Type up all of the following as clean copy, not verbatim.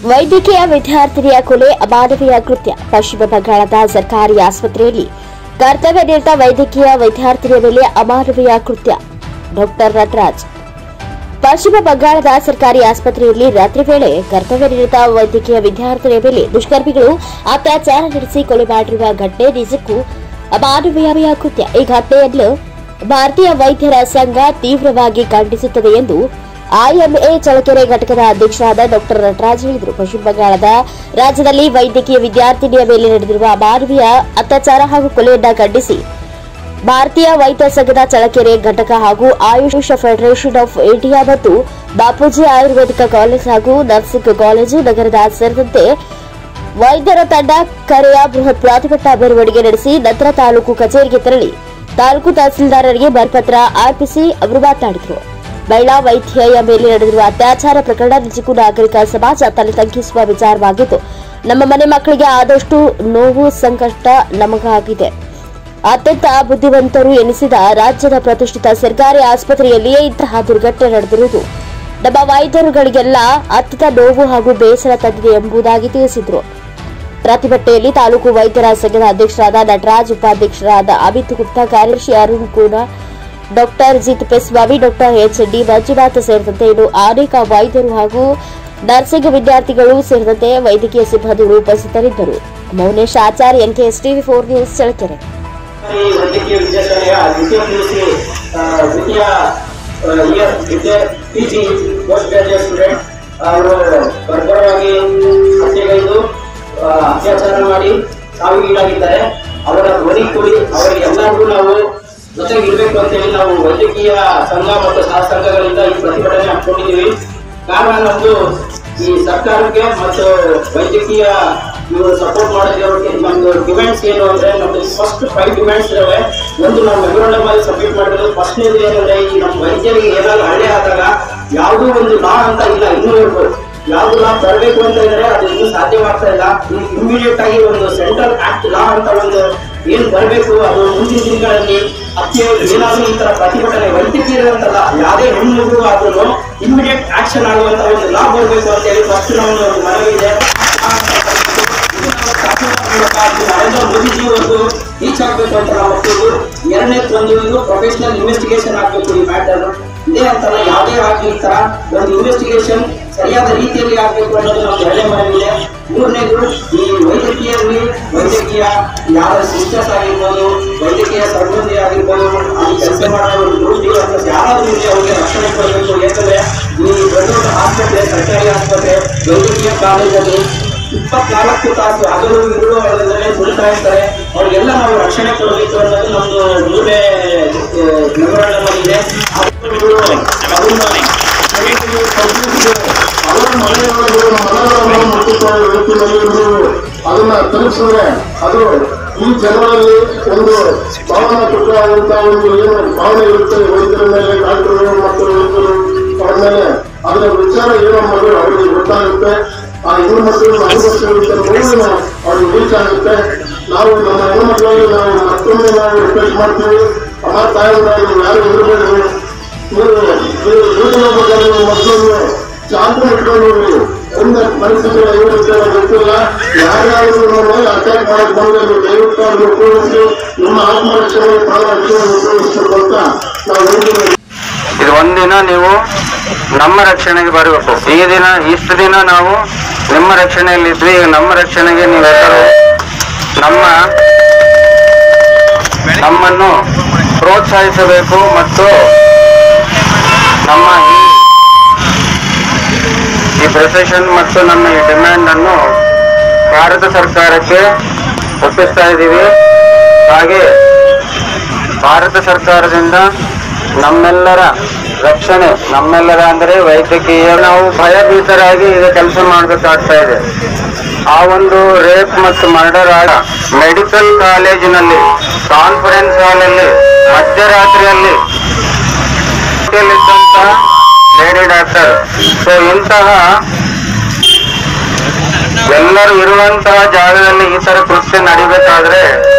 ವೈದ್ಯಕೀಯ ವಿದ್ಯಾರ್ಥಿನಿಯ ಕೊಲೆ ಅಮಾನವೀಯ ಕೃತ್ಯ. ಪಶ್ಚಿಮ ಬಂಗಾಳದ ಸರ್ಕಾರಿ ಆಸ್ಪತ್ರೆಯಲ್ಲಿ ಕರ್ತವ್ಯ ನಿರತ ವೈದ್ಯಕೀಯ ವಿದ್ಯಾರ್ಥಿನಿಯ ಮೇಲೆ ಅಮಾನವೀಯ ಕೃತ್ಯ. ಡಾಕ್ಟರ್ ನಟರಾಜ್. ಪಶ್ಚಿಮ ಬಂಗಾಳದ ಸರ್ಕಾರಿ ಆಸ್ಪತ್ರೆಯಲ್ಲಿ ರಾತ್ರಿ ವೇಳೆ ಕರ್ತವ್ಯ ನಿರತ ವೈದ್ಯಕೀಯ ವಿದ್ಯಾರ್ಥಿನಿಯ ಮೇಲೆ ದುಷ್ಕರ್ಮಿಗಳು ಅತ್ಯಾಚಾರ ನಡೆಸಿ ಕೊಲೆ ಮಾಡಿರುವ ಘಟನೆ ನಿಜಕ್ಕೂ ಅಮಾನವೀಯ ಕೃತ್ಯ. ಈ ಘಟನೆಯನ್ನು ಭಾರತೀಯ ವೈದ್ಯರ ಸಂಘ ತೀವ್ರವಾಗಿ ಖಂಡಿಸುತ್ತದೆ ಎಂದು ಐಎಂಎ ಚಳ್ಳಕೆರೆ ಘಟಕದ ಅಧ್ಯಕ್ಷರಾದ ಡಾಕ್ಟರ್ ನಟರಾಜ್ ಹೇಳಿದರು. ಪಶ್ಚಿಮ ಬಂಗಾಳದ ರಾಜ್ಯದಲ್ಲಿ ವೈದ್ಯಕೀಯ ವಿದ್ಯಾರ್ಥಿನಿಯ ಮೇಲೆ ನಡೆದಿರುವ ಅಮಾನವೀಯ ಅತ್ಯಾಚಾರ ಹಾಗೂ ಕೊಲೆಯನ್ನು ಖಂಡಿಸಿ ಭಾರತೀಯ ವೈದ್ಯ ಸಂಘದ ಚಳ್ಳಕೆರೆ ಘಟಕ ಹಾಗೂ ಆಯುಷ್ ಫೆಡರೇಷನ್ ಆಫ್ ಇಂಡಿಯಾ ಮತ್ತು ಬಾಪೂಜಿ ಆಯುರ್ವೇದಿಕ ಕಾಲೇಜ್ ಹಾಗೂ ನರ್ಸಿಂಗ್ ಕಾಲೇಜು ನಗರದ ಸೇರಿದಂತೆ ವೈದ್ಯರ ತಂಡ ಕರೆಯ ಬೃಹತ್ ಪ್ರತಿಭಟನಾ ಮೆರವಣಿಗೆ ನಡೆಸಿ ನಂತರ ತಾಲೂಕು ಕಚೇರಿಗೆ ತೆರಳಿ ತಾಲೂಕು ತಹಸೀಲ್ದಾರರಿಗೆ ಬರಪತ್ರ ಅರ್ಪಿಸಿ ಅವರು ಮಾತನಾಡಿದರು. ಮಹಿಳಾ ವೈದ್ಯೆಯ ಮೇಲೆ ನಡೆದಿರುವ ಅತ್ಯಾಚಾರ ಪ್ರಕರಣ ನಿಜಕ್ಕೂ ನಾಗರಿಕ ಸಮಾಜ ತಲೆ ತಗ್ಗಿಸುವ ವಿಚಾರವಾಗಿದ್ದು, ನಮ್ಮ ಮನೆ ಮಕ್ಕಳಿಗೆ ಆದಷ್ಟು ನೋವು ಸಂಕಷ್ಟ ನಮಗಾಗಿದೆ. ಅತ್ಯಂತ ಬುದ್ಧಿವಂತರು ಎನಿಸಿದ ರಾಜ್ಯದ ಪ್ರತಿಷ್ಠಿತ ಸರ್ಕಾರಿ ಆಸ್ಪತ್ರೆಯಲ್ಲಿಯೇ ಇಂತಹ ದುರ್ಘಟನೆ ನಡೆದಿರುವುದು ನಮ್ಮ ವೈದ್ಯರುಗಳಿಗೆಲ್ಲ ಅತ್ಯಂತ ನೋವು ಹಾಗೂ ಬೇಸರ ತಂದಿದೆ ಎಂಬುದಾಗಿ ತಿಳಿಸಿದರು. ಪ್ರತಿಭಟನೆಯಲ್ಲಿ ತಾಲೂಕು ವೈದ್ಯರ ಸಂಘದ ಅಧ್ಯಕ್ಷರಾದ ನಟರಾಜ್, ಉಪಾಧ್ಯಕ್ಷರಾದ ಅಮಿತ್ ಗುಪ್ತಾ, ಕಾರ್ಯದರ್ಶಿ ಅರುಣ್ ಕೂಡ, ಡಾಕ್ಟರ್ ಜಿತ್ ಪೆಸ್ವಾಮಿ, ಡಾಕ್ಟರ್ ಎಚ್ಡಿ ಮಂಜುನಾಥ್ ಸೇರಿದಂತೆ ಇನ್ನು ಅನೇಕ ವೈದ್ಯರು ಹಾಗೂ ನರ್ಸಿಂಗ್ ವಿದ್ಯಾರ್ಥಿಗಳು ಸೇರಿದಂತೆ ವೈದ್ಯಕೀಯ ಸಿಬ್ಬಂದಿಗಳು ಉಪಸ್ಥಿತರಿದ್ದರು. Maunesh Acharya, NKSTV4 news, Challakere. ವೈದ್ಯಕೀಯ ವಿದ್ಯಾರ್ಥಿನಿಯ ದ್ವಿತೀಯ PG ಪೋಸ್ಟ್ ಗ್ರಾಜುಯೇಟ್ ಸ್ಟೂಡೆಂಟ್ ಅವರು ಬರ್ಬರವಾಗಿ ಹತ್ಯೆಗೈದು ಅತ್ಯಾಚಾರ ಮಾಡಿ ಸಾವಿಗೀಡಾಗಿದ್ದಾರೆ. ಅವರ ಧ್ವನಿ ಕೂಡಿ ಅವರಿಗೆಲ್ಲರಿಗೂ ನಾವು ಜೊತೆಗಿರ್ಬೇಕು ಅಂತ ಹೇಳಿ ನಾವು ವೈದ್ಯಕೀಯ ಸಂಘ ಮತ್ತು ಸಹ ಸಂಘಗಳಿಂದ ಈ ಪ್ರತಿಭಟನೆ ಹಾಕೊಂಡಿದ್ದೀವಿ. ಕಾರಣ ನಮ್ದು ಈ ಸರ್ಕಾರಕ್ಕೆ ಮತ್ತು ವೈದ್ಯಕೀಯ ಇವರು ಸಪೋರ್ಟ್ ಮಾಡೋದಕ್ಕೆ ನಮ್ದು ಡಿಮ್ಯಾಂಡ್ಸ್ ಏನು ಅಂದ್ರೆ ನಮ್ದು ಫಸ್ಟ್ 5 ಡಿಮ್ಯಾಂಡ್ಸ್ ಇದಾವೆ. ಒಂದು ನಾವು ಮೆಮೊರಂಡಮ್ ಅಲ್ಲಿ ಸಬ್ಮಿಟ್ ಮಾಡಿರೋದು ಫಸ್ಟ್ನೇದು ಏನಂದ್ರೆ ಈ ನಮ್ಮ ವೈದ್ಯರಿಗೆ ಏನಾದ್ರು ಹಳ್ಳಿ ಆದಾಗ ಯಾವುದೋ ಒಂದು ಲಾ ಅಂತ ಇಲ್ಲ, ಇನ್ನೂ ಯಾವ್ದು ಲಾ ತರಬೇಕು ಅಂತ ಇದ್ರೆ ಅದು ಇನ್ನೂ ಸಾಧ್ಯವಾಗ್ತಾ ಇಲ್ಲ. ಇಮಿಡಿಯೇಟ್ ಆಗಿ ಒಂದು ಸೆಂಟ್ರಲ್ ಆಕ್ಟ್ ಲಾ ಅಂತ ಒಂದು ಏನ್ ಬರಬೇಕು, ಅದು ಮುಂದಿನ ದಿನಗಳಲ್ಲಿ ಏನಾದ್ರೂ ಈ ತರ ಪ್ರತಿಭಟನೆ ವೈದ್ಯಕೀಯರಂತಲ್ಲ ಯಾವುದೇ ಹೆಣ್ಣು ಆದ್ರೂ ಇಮಿಡಿಯೇಟ್ ಆಕ್ಷನ್ ಆಗುವಂತ ಒಂದು ಲಾ ಬರಬೇಕು ಅಂತ ಹೇಳಿ ಫಸ್ಟ್ ನಮ್ದು ಒಂದು ಮನವಿ ಇದೆ. ನರೇಂದ್ರ ಮೋದಿಜಿ ಒಂದು ರೀಚ್ ಆಗ್ಬೇಕು ಅಂತ ನಾವು ಹೋಗ್ತೀವಿ. ಎರಡನೇದು ಒಂದು ಪ್ರೊಫೆಷನಲ್ ಇನ್ವೆಸ್ಟಿಗೇಷನ್ ಆಗ್ಬೇಕು ಈ ಮ್ಯಾಟರ್. ಇದೇ ಅಂತಲ್ಲ, ಯಾವುದೇ ಆಗಲಿ ಈ ತರ ಒಂದು ಇನ್ವೆಸ್ಟಿಗೇಷನ್ ಸರಿಯಾದ ರೀತಿಯಲ್ಲಿ ಆಗಬೇಕು ಅನ್ನೋದು ನಮ್ಗೆ ಎರಡನೇ ಮನವಿ ಇದೆ. ಮೂರನೇದು ಈ ವೈದ್ಯಕೀಯ ಯಾವ ಸಿಸ್ಟರ್ಸ್ ಆಗಿರ್ಬೋದು, ವೈದ್ಯಕೀಯ ಸಿಬ್ಬಂದಿ ಆಗಿರ್ಬೋದು, ಅಲ್ಲಿ ಕೆಲಸ ಮಾಡೋ ಯಾರಾದ್ರೂ ಇದೆ ಅವ್ರಿಗೆ ರಕ್ಷಣೆ ಕೊಡಬೇಕು. ಯಾಕಂದ್ರೆ ಈ ದೊಡ್ಡ ಆಸ್ಪತ್ರೆ, ಸರ್ಕಾರಿ ಆಸ್ಪತ್ರೆ, ವೈದ್ಯಕೀಯ ಕಾಲೇಜಲ್ಲಿ 24 ತಾಸು ಹಗಲು ಇರುಳು ಅವರಲ್ಲೇ ದುಡಿತಾ ಇರ್ತಾರೆ. ಅವ್ರಿಗೆಲ್ಲ ನಾವು ರಕ್ಷಣೆ ಕೊಡಬೇಕು ಅನ್ನೋದು ನಮ್ದು ಮೂರನೇ ಮೆಮೊರಂಡಮ್ ಇದೆ. ಅದನ್ನ ತಲುಪಿಸಿದ್ರೆ ಅದು ಈ ಜನರಲ್ಲಿ ಒಂದು ಭಾವನಾತ್ಮಕವಾದಂತಹ ಒಂದು ಏನು ಭಾವನೆ ಇರುತ್ತೆ ವೈದ್ಯರ ಮೇಲೆ, ಡಾಕ್ಟರ್ ಮತ್ತು ವೈದ್ಯರು ಅವರ ಮೇಲೆ ಅದರ ವಿಚಾರ ಏನೋ ಮಾಡಿದ್ರೆ ಅವರಿಗೆ ಗೊತ್ತಾಗುತ್ತೆ. ಆ ಹೆಣ್ಣುಮಕ್ಕಳು ಅನುಭವಿಸಿರುವಂತಹ ಅವ್ರಿಗೆ ರೀಚ್ ಆಗುತ್ತೆ. ನಾವು ನಮ್ಮ ಹೆಣ್ಣುಮಕ್ಕಳಲ್ಲಿ ನಾವು ಮತ್ತೊಮ್ಮೆ ನಾವು ರಿಕ್ವೆಸ್ಟ್ ಮಾಡ್ತೀವಿ, ಅಮ್ಮ ತಾಯಿಗಳು ಯಾರು ಇರಬೇಕು, ಮಕ್ಕಳನ್ನು ಶಾಂತ ಇಟ್ಕೊಂಡು ಒಂದು ಪರಿಸ್ಥಿತಿಗಳು ಏನಿರುತ್ತೆ ಗೊತ್ತಿಲ್ಲ. ಯಾರ್ಯಾರು ಅಟ್ಯಾಕ್ ಮಾಡಕ್ ಬಂದ್ರೆ ದಯವಿಟ್ಟು ಅದನ್ನು ಉಪಯೋಗಿಸಿ ನಿಮ್ಮ ಆತ್ಮರಕ್ಷಣೆ ಪ್ರಾಣ ರಕ್ಷಣೆ ಉಪಯೋಗಿಸಬೇಕು ಅಂತ ನಾವು ಹೇಳ್ತೀವಿ. ಇದು ಒಂದಿನ ನೀವು ನಮ್ಮ ರಕ್ಷಣೆಗೆ ಬರಬೇಕು. ಈ ದಿನ ಇಷ್ಟು ದಿನ ನಾವು ನಿಮ್ಮ ರಕ್ಷಣೆಯಲ್ಲಿದ್ವಿ. ಈಗ ನಮ್ಮ ರಕ್ಷಣೆಗೆ ನೀವೆಲ್ಲರೂ ನಮ್ಮನ್ನು ಪ್ರೋತ್ಸಾಹಿಸಬೇಕು ಮತ್ತು ನಮ್ಮ ಈ ಪ್ರೊಸೆಷನ್ ಮತ್ತು ನಮ್ಮ ಈ ಡಿಮ್ಯಾಂಡ್ ಅನ್ನು ಭಾರತ ಸರ್ಕಾರಕ್ಕೆ ಒಪ್ಪಿಸ್ತಾ ಇದ್ದೀವಿ. ಹಾಗೆ ಭಾರತ ಸರ್ಕಾರದಿಂದ ನಮ್ಮೆಲ್ಲರ ರಕ್ಷಣೆ, ನಮ್ಮೆಲ್ಲರ ಅಂದರೆ ವೈದ್ಯಕೀಯ, ನಾವು ಭಯಭೀತರಾಗಿ ಈಗ ಕೆಲಸ ಮಾಡಬೇಕಾಗ್ತಾ ಇದೆ. ಆ ಒಂದು ರೇಪ್ ಮತ್ತು ಮರ್ಡರ್ ಆದ ಮೆಡಿಕಲ್ ಕಾಲೇಜಿನಲ್ಲಿ ಕಾನ್ಫರೆನ್ಸ್ ಹಾಲಲ್ಲಿ ಮಧ್ಯರಾತ್ರಿಯಲ್ಲಿ ಲೇಡಿ ಡಾಕ್ಟರ್. ಸೊ ಇಂತಹ ಎಲ್ಲರೂ ಇರುವಂತಹ ಜಾಗದಲ್ಲಿ ಈ ತರ ಕೃತ್ಯ ನಡಿಬೇಕಾದ್ರೆ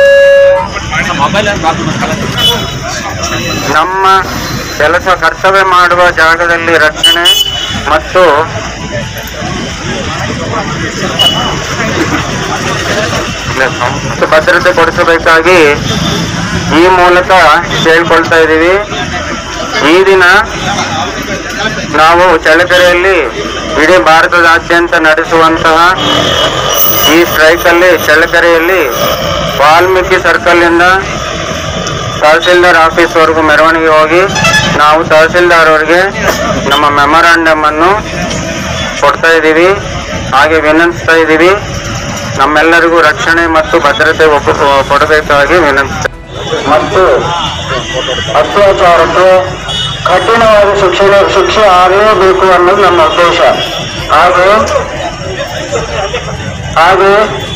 ನಮ್ಮ ಕೆಲಸ ಕರ್ತವ್ಯ ಮಾಡುವ ಜಾಗದಲ್ಲಿ ರಕ್ಷಣೆ ಮತ್ತು ಭದ್ರತೆ ಕೊಡಿಸಬೇಕಾಗಿ ಈ ಮೂಲಕ ಕೇಳ್ಕೊಳ್ತಾ ಇದ್ದೀವಿ. ಈ ದಿನ ನಾವು ಚಳ್ಳಕೆರೆಯಲ್ಲಿ ಇಡೀ ಭಾರತದಾದ್ಯಂತ ನಡೆಸುವಂತಹ ಈ ಸ್ಟ್ರೈಕಲ್ಲಿ ಚಳ್ಳಕೆರೆಯಲ್ಲಿ ವಾಲ್ಮೀಕಿ ಸರ್ಕಲ್ನಿಂದ ತಹಸೀಲ್ದಾರ್ ಆಫೀಸ್ವರೆಗೂ ಮೆರವಣಿಗೆ ಹೋಗಿ ನಾವು ತಹಸೀಲ್ದಾರ್ ಅವರಿಗೆ ನಮ್ಮ ಮೆಮೊರಾಂಡಮ್ ಅನ್ನು ಕೊಡ್ತಾ ಇದ್ದೀವಿ. ಹಾಗೆ ವಿನಂತಿಸ್ತಾ ಇದ್ದೀವಿ, ನಮ್ಮೆಲ್ಲರಿಗೂ ರಕ್ಷಣೆ ಮತ್ತು ಭದ್ರತೆ ಕೊಡಬೇಕಾಗಿ ವಿನಂತಿಸ್ತಾ ಮತ್ತು ಅತ್ಯಾಚಾರಕ್ಕೆ ಕಠಿಣವಾದ ಶಿಕ್ಷೆ ಆಗಲೇಬೇಕು ಅನ್ನೋದು ನಮ್ಮ ಉದ್ದೇಶ. ಹಾಗೆ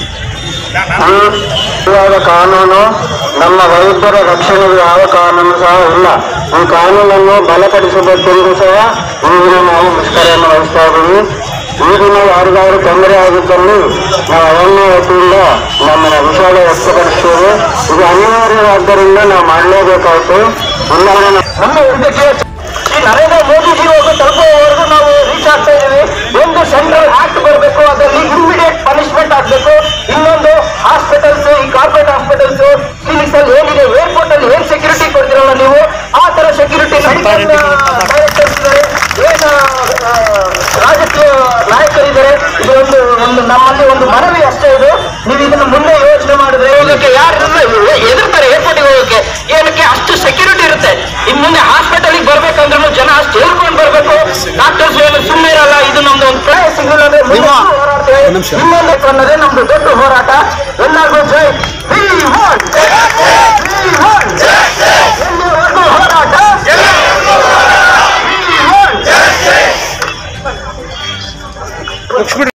ಕಾನೂನು ನಮ್ಮ ವೈದ್ಯರ ರಕ್ಷಣೆಗೆ ಯಾವ ಕಾನೂನು ಸಹ ಇಲ್ಲ. ಈ ಕಾನೂನನ್ನು ಬಲಪಡಿಸಬೇಕೆಂದು ಸಹ ಈಗಿನ ನಾವು ಮುಷ್ಕರವನ್ನು ವಹಿಸ್ತಾ ಇದ್ದೀವಿ. ಈ ದಿನ ಯಾರಿಗಾದ್ರೂ ತೊಂದರೆ ಆಗಿದ್ದಲ್ಲಿ ನಾವು ಅರಣ್ಯ ವತಿಯಿಂದ ನಮ್ಮ ವಿಷಾದ ವ್ಯಕ್ತಪಡಿಸ್ತೇವೆ. ಇದು ಅನಿವಾರ್ಯವಾದ್ದರಿಂದ ನಾವು ಮಾಡಲೇಬೇಕಾಯ್ತು. ನಮ್ಮ ಇದಕ್ಕೆ ನರೇಂದ್ರ ಮೋದಿಜಿ ಅವರು ತಲುಪುವವರೆಗೂ ನಾವು ರೀಚ್ ಆಗ್ತಾ ಇದ್ದೀವಿ. ಒಂದು ಸೆಂಟ್ರಲ್ ಆಕ್ಟ್ ಬರಬೇಕು, ಅದರಲ್ಲಿ ಇಮಿಡಿಯೇಟ್ ಪನಿಷ್ಮೆಂಟ್ ಆಗಬೇಕು. ಇನ್ನೊಂದು ಹಾಸ್ಪಿಟಲ್ಸ್, ಈ ಕಾರ್ಪೊರೇಟ್ ಹಾಸ್ಪಿಟಲ್ಸ್, ಕ್ಲಿನಿಕ್ಸ್ ಅಲ್ಲಿ ಏನಿದೆ, ಏರ್ಪೋರ್ಟ್ ಅಲ್ಲಿ ಏನ್ ಸೆಕ್ಯೂರಿಟಿ ಕೊಡ್ತಿರಲ್ಲ ನೀವು, ಆ ತರ ಸೆಕ್ಯೂರಿಟಿ ಡೈರೆಕ್ಟರ್ಸ್ ಇದ್ದಾರೆ, ಏನು ರಾಜಕೀಯ ನಾಯಕರಿದ್ದಾರೆ. ಇದು ಒಂದು ನಮ್ಮಲ್ಲಿ ಒಂದು ಮನವಿ ಅಷ್ಟೇ. ಇದು ನೀವು ಇದನ್ನು ಮುಂದೆ ಯೋಚನೆ ಮಾಡಿದ್ರೆ ಇದಕ್ಕೆ ಯಾರು ಎದುರ್ತಾರೆ ಏರ್ಪೋರ್ಟ್ಗೆ ಹೋಗೋಕೆ? ಏನಕ್ಕೆ ಅಷ್ಟು ಸೆಕ್ಯೂರಿಟಿ ಇರುತ್ತೆ. ಇನ್ನು ಮುಂದೆ ಹಾಸ್ಪಿಟಲ್ಗೆ ಬರ್ಬೇಕಂದ್ರೂ ಜನ ಅಷ್ಟು ಹೇಳ್ಕೊಂಡು ಬರ್ಬೇಕು. ಡಾಕ್ಟರ್ಸ್ ಏನು ಸುಮ್ಮನೆ ಇರಲ್ಲ. ಇದು ನಮ್ದು ಒಂದು ಪ್ರಯ ಸಿಗಲ್ಲ ಅಂದ್ರೆ ಹೋರಾಡ್ತೇವೆ. ಇನ್ನೊಂದು ಅನ್ನೋದೇ ನಮ್ದು ದೊಡ್ಡ ಹೋರಾಟ. ಎಲ್ಲರಿಗೂ ಜೈ. ಹೋರಾಟ